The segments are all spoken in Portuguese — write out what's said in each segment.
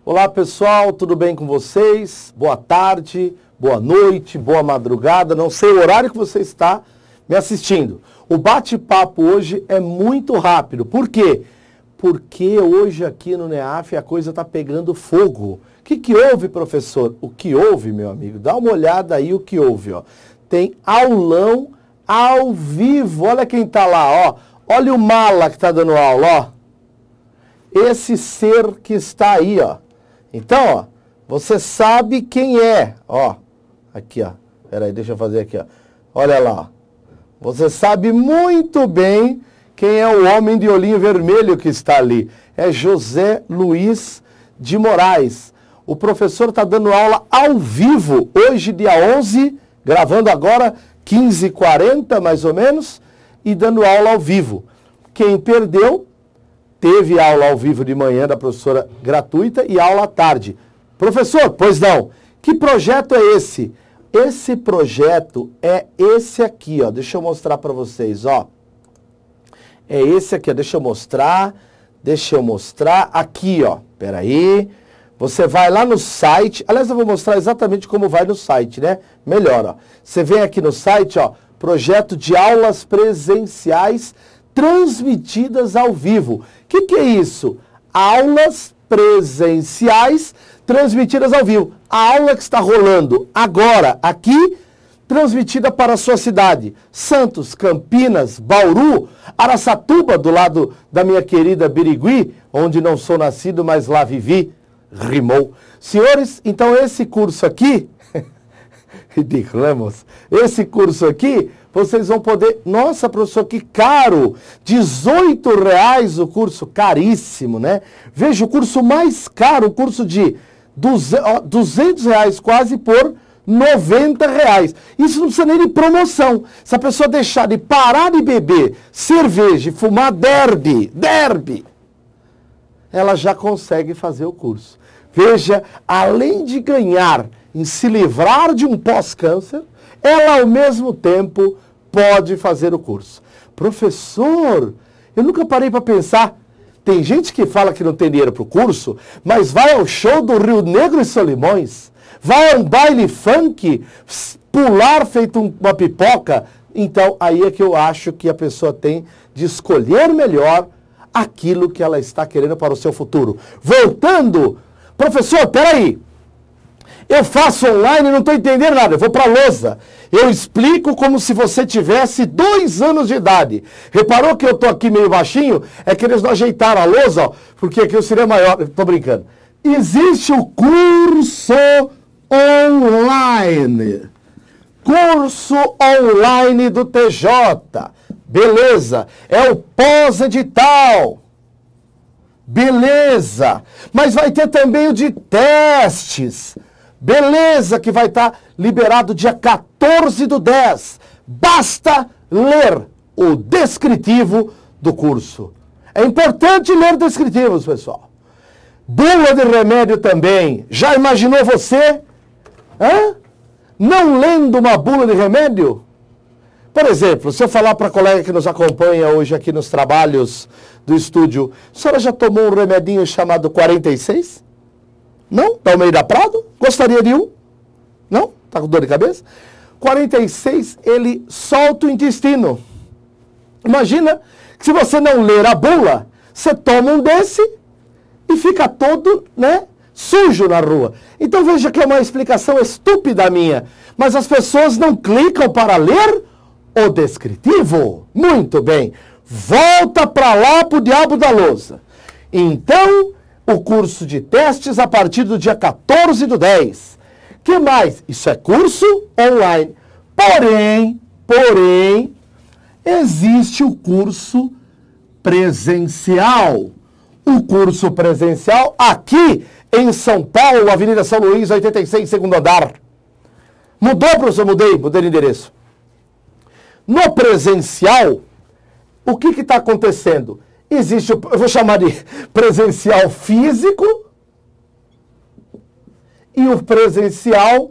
Olá pessoal, tudo bem com vocês? Boa tarde, boa noite, boa madrugada, não sei o horário que você está me assistindo. O bate-papo hoje é muito rápido, por quê? Porque hoje aqui no NEAF a coisa está pegando fogo. O que houve, professor? O que houve, meu amigo? Dá uma olhada aí o que houve, ó. Tem aulão ao vivo, olha quem está lá, ó. Olha o mala que está dando aula, ó. Esse ser que está aí, ó. Então, ó, você sabe quem é, ó. Aqui, ó. Peraí, deixa eu fazer aqui, ó. Olha lá, ó. Você sabe muito bem quem é o homem de olhinho vermelho que está ali. É José Luiz de Moraes. O professor está dando aula ao vivo, hoje dia 11, gravando agora 15h40 mais ou menos, e dando aula ao vivo. Quem perdeu, teve aula ao vivo de manhã da professora gratuita e aula à tarde. Professor, pois não, que projeto é esse? Esse projeto é esse aqui, ó. Deixa eu mostrar para vocês, ó. É esse aqui, ó. Deixa eu mostrar. Aqui, ó. Peraí. Você vai lá no site. Aliás, eu vou mostrar exatamente como vai no site, né? Melhor, ó. Você vem aqui no site, ó. Projeto de aulas presenciais transmitidas ao vivo. O que é isso? Aulas presenciais transmitidas ao vivo. A aula que está rolando agora aqui, transmitida para a sua cidade. Santos, Campinas, Bauru, Araçatuba, do lado da minha querida Birigui, onde não sou nascido, mas lá vivi. Rimou. Senhores, então esse curso aqui, ridículo, né, moça? Esse curso aqui, vocês vão poder... Nossa, professor, que caro! R$18 o curso, caríssimo, né? Veja, o curso mais caro, o curso de R$200 quase por R$90. Isso não precisa nem de promoção. Se a pessoa deixar de parar de beber cerveja e fumar derby, ela já consegue fazer o curso. Veja, além de ganhar em se livrar de um pós-câncer, ela ao mesmo tempo pode fazer o curso. Professor, eu nunca parei para pensar. Tem gente que fala que não tem dinheiro para o curso, mas vai ao show do Rio Negro e Solimões, vai a um baile funk, pular feito uma pipoca. Então, aí é que eu acho que a pessoa tem de escolher melhor aquilo que ela está querendo para o seu futuro. Voltando, professor, peraí. Eu faço online e não estou entendendo nada. Eu vou para a lousa. Eu explico como se você tivesse 2 anos de idade. Reparou que eu estou aqui meio baixinho? É que eles não ajeitaram a lousa, ó, porque aqui eu seria maior. Estou brincando. Existe o curso online. Curso online do TJ. Beleza. É o pós-edital. Beleza. Mas vai ter também o de testes. Beleza, que vai estar liberado dia 14/10. Basta ler o descritivo do curso. É importante ler descritivos, pessoal. Bula de remédio também. Já imaginou você? Não lendo uma bula de remédio? Por exemplo, se eu falar para a colega que nos acompanha hoje aqui nos trabalhos do estúdio, a senhora já tomou um remedinho chamado 46? Não? Da Almeida Prado? Gostaria de um? Não? Tá com dor de cabeça? 46, ele solta o intestino. Imagina que se você não ler a bula, você toma um desse e fica todo, né, sujo na rua. Então veja que é uma explicação estúpida minha, mas as pessoas não clicam para ler o descritivo. Muito bem. Volta para lá pro diabo da lousa. Então, o curso de testes a partir do dia 14/10. Que mais? Isso é curso online. Porém, existe o curso presencial. O curso presencial aqui em São Paulo, Avenida São Luís, 86, segundo andar. Mudou, professor? Mudei de endereço. No presencial, o que está acontecendo? Existe, eu vou chamar de presencial físico e o presencial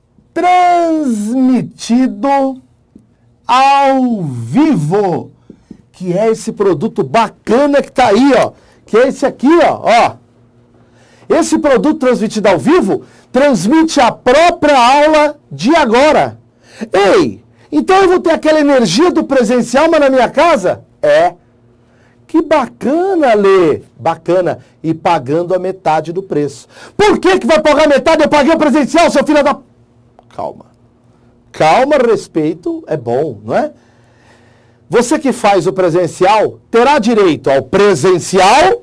transmitido ao vivo, que é esse produto bacana que está aí, ó, que é esse aqui, ó. Esse produto transmitido ao vivo transmite a própria aula de agora. Ei, então eu vou ter aquela energia do presencial, mas na minha casa? É. Que bacana, Lê. Bacana. E pagando a metade do preço. Por que vai pagar metade? Eu paguei o presencial, seu filho da... Calma. Calma, respeito é bom, não é? Você que faz o presencial terá direito ao presencial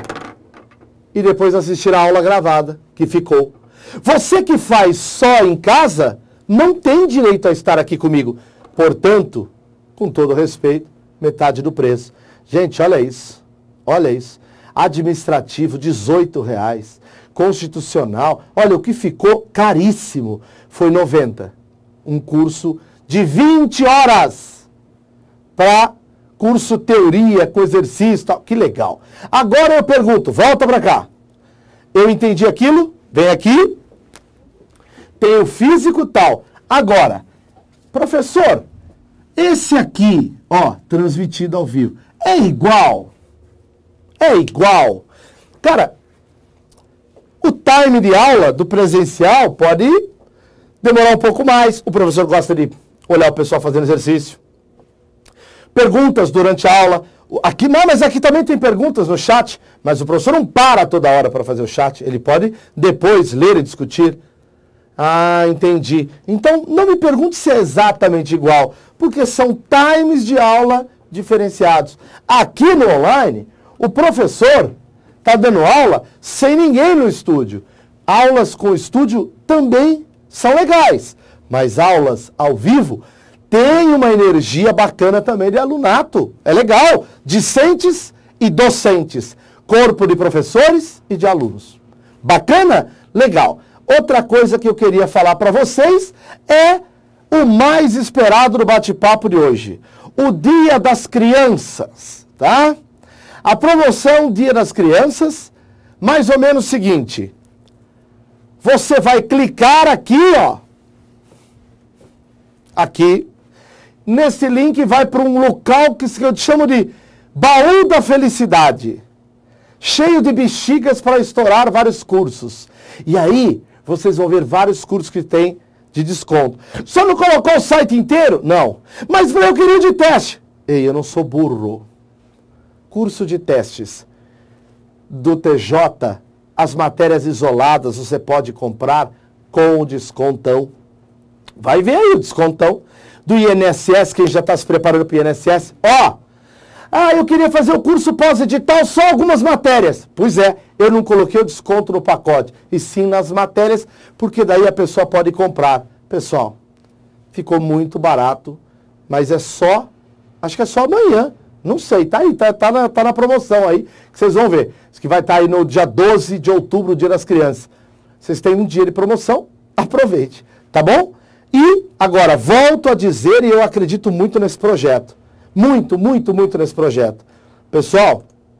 e depois assistir a aula gravada que ficou. Você que faz só em casa não tem direito a estar aqui comigo. Portanto, com todo respeito, metade do preço. Gente, olha isso. Olha isso. Administrativo, R$18. Constitucional. Olha, o que ficou caríssimo foi 90. Um curso de 20 horas para curso teoria, com exercício, tal. Que legal. Agora eu pergunto, volta para cá. Eu entendi aquilo? Vem aqui. Tem o físico tal. Agora, professor, esse aqui, ó, transmitido ao vivo, é igual? É igual. Cara, o time de aula do presencial pode demorar um pouco mais. O professor gosta de olhar o pessoal fazendo exercício. Perguntas durante a aula. Aqui não, mas aqui também tem perguntas no chat. Mas o professor não para toda hora para fazer o chat. Ele pode depois ler e discutir. Ah, entendi. Então, não me pergunte se é exatamente igual, porque são times de aula diferenciados. Aqui no online, o professor está dando aula sem ninguém no estúdio. Aulas com estúdio também são legais, mas aulas ao vivo têm uma energia bacana também de alunato. É legal. Discentes e docentes. Corpo de professores e de alunos. Bacana? Legal. Outra coisa que eu queria falar para vocês é o mais esperado do bate-papo de hoje. O Dia das Crianças, tá? A promoção Dia das Crianças, mais ou menos o seguinte. Você vai clicar aqui, ó. Aqui. Nesse link vai para um local que eu chamo de Baú da Felicidade. Cheio de bexigas para estourar vários cursos. E aí, vocês vão ver vários cursos que tem de desconto. Só não colocou o site inteiro? Não. Mas eu queria de teste. Ei, eu não sou burro. Curso de testes do TJ, as matérias isoladas você pode comprar com o descontão. Vai ver aí o descontão. Do INSS, quem já está se preparando para o INSS. Ó! Eu queria fazer o curso pós-edital, só algumas matérias. Pois é, eu não coloquei o desconto no pacote, e sim nas matérias, porque daí a pessoa pode comprar. Pessoal, ficou muito barato, mas é só, acho que é só amanhã. Não sei, tá aí, tá na promoção aí, que vocês vão ver. Isso que vai estar aí no dia 12 de outubro, o Dia das Crianças. Vocês têm um dia de promoção, aproveite, tá bom? E agora, volto a dizer, e eu acredito muito nesse projeto. Muito, muito, muito nesse projeto. Pessoal,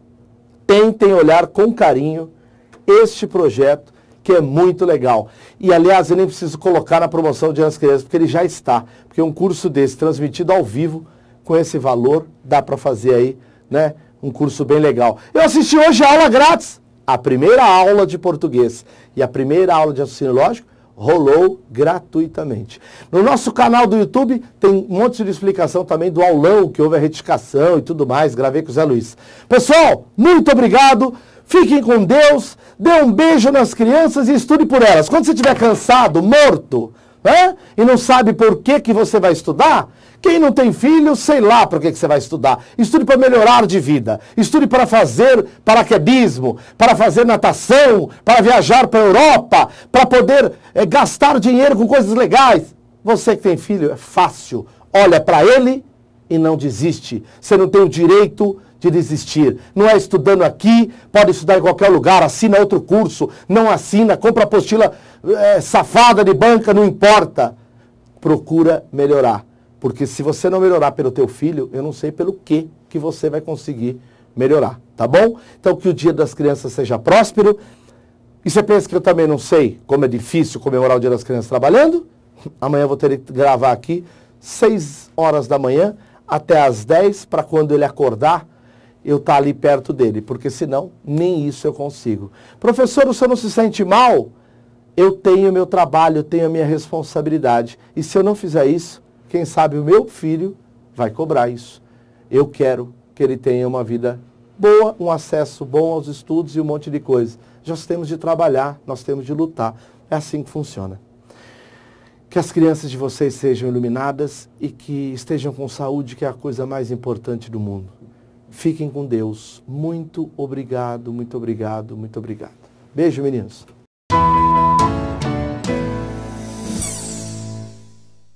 tentem olhar com carinho este projeto, que é muito legal. E, aliás, eu nem preciso colocar na promoção de Dia das Crianças, porque ele já está. Porque um curso desse, transmitido ao vivo, com esse valor, dá para fazer aí, né, um curso bem legal. Eu assisti hoje a aula grátis, a primeira aula de português e a primeira aula de raciocínio lógico, rolou gratuitamente. No nosso canal do YouTube tem um monte de explicação também do aulão, que houve a retificação e tudo mais, gravei com o Zé Luiz. Pessoal, muito obrigado, fiquem com Deus, dê um beijo nas crianças e estude por elas. Quando você estiver cansado, morto, né, e não sabe por que você vai estudar, quem não tem filho, sei lá por que você vai estudar. Estude para melhorar de vida. Estude para fazer paraquedismo, para fazer natação, para viajar para a Europa, para poder gastar dinheiro com coisas legais. Você que tem filho, é fácil. Olha para ele e não desiste. Você não tem o direito de desistir. Não é estudando aqui, pode estudar em qualquer lugar, assina outro curso, não assina, compra apostila safada de banca, não importa. Procura melhorar. Porque se você não melhorar pelo teu filho, eu não sei pelo que você vai conseguir melhorar, tá bom? Então que o Dia das Crianças seja próspero. E você pensa que eu também não sei como é difícil comemorar o Dia das Crianças trabalhando? Amanhã eu vou ter que gravar aqui 6 horas da manhã até as 10, para quando ele acordar, eu estar ali perto dele, porque senão nem isso eu consigo. Professor, o senhor não se sente mal? Eu tenho meu trabalho, eu tenho a minha responsabilidade. E se eu não fizer isso, quem sabe o meu filho vai cobrar isso. Eu quero que ele tenha uma vida boa, um acesso bom aos estudos e um monte de coisa. Nós temos de trabalhar, nós temos de lutar. É assim que funciona. Que as crianças de vocês sejam iluminadas e que estejam com saúde, que é a coisa mais importante do mundo. Fiquem com Deus. Muito obrigado, muito obrigado, muito obrigado. Beijo, meninos.